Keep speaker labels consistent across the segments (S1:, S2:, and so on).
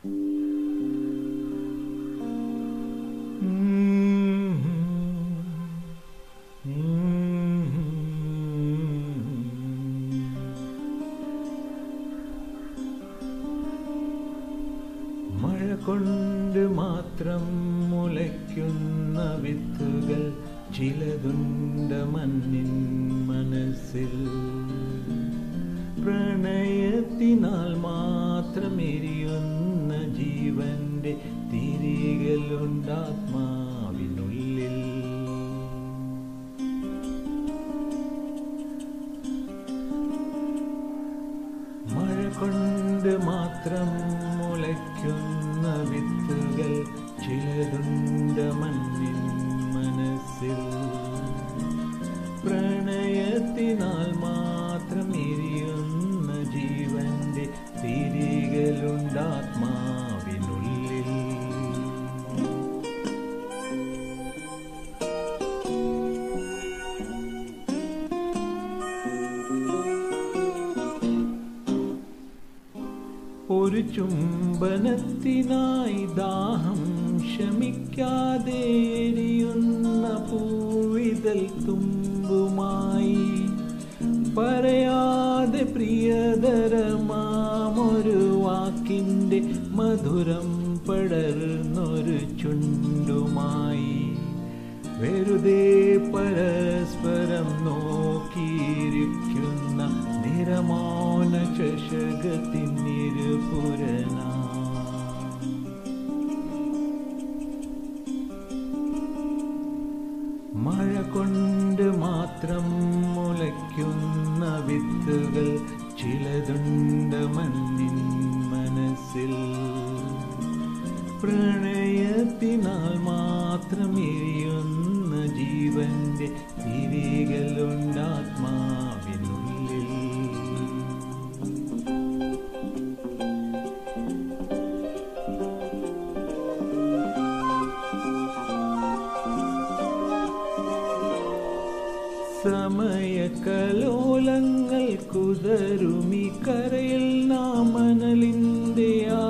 S1: മഴ കൊണ്ട് മാത്രം മുളയ്ക്കുന്ന വിത്തുകൾ ചിലതുണ്ട് മണ്ണിൻ മനസ്സിൽ. പ്രണയത്തിനാൽ മാത്രം എരിയുന്ന ജീവന്റെ തിരികളുണ്ടാത്മാവിനുള്ളിൽ. മഴ കൊണ്ട് മാത്രം മുളയ്ക്കുന്ന വിത്തുകൾ ചിലതുണ്ട് മണ്ണിൻ മനസ്സിൽ. പ്രണയത്തിനാൽ മാത്രം എരിയുന്ന ജീവന്റെ തിരികളുണ്ടാത്മാവിനുള്ളിൽ. ഒരു ചുംബനത്തിനായി ദാഹം ശമിക്കാതെ എരിയുന്ന പൂവിതൾ തുമ്പുമായി പറയാതെ പ്രിയതരമാമൊരു വാക്കിൻ്റെ മധുരം പടർന്നൊരു ചുണ്ടുമായി വെറുതെ പരസ്പരം നോക്കിയിരിക്കുന്ന നിരമൗന ചഷകത്തിനിരുപുരന. മഴ കൊണ്ട് മാത്രം മുളയ്ക്കുന്ന വിത്തുകൾ ചിലതുണ്ട് മണ്ണിൻ മനസ്സിൽ. പ്രണയത്തിനാൽ മാത്രം എരിയുന്ന ജീവന്റെ തിരികളുണ്ടാത്മാവിനുള്ളിൽ. സമയകലോലങ്ങൾ കുതറുമി കരയിൽ നാമനലിൻ്റെ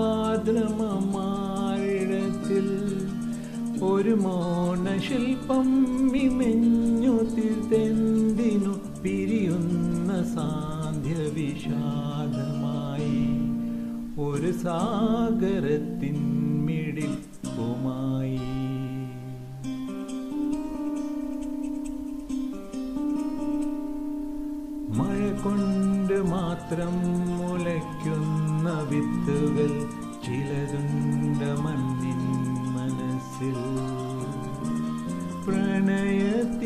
S1: ആദ്രമമാഴിടത്തിൽ ഒരു മൗനശില്പം മിമെഞ്ഞു തീർത്തെന്തിനു പിരിയുന്ന സാന്ധ്യ വിഷാദമായി ഒരു സാഗരത്തിൻ മിടിപ്പുമായി. മഴ കൊണ്ട് മാത്രം മുളയ്ക്കുന്ന വിത്തുകൾ ചിലതുണ്ട് മണ്ണിൻ മനസ്സിൽ. പ്രണയത്തിൽ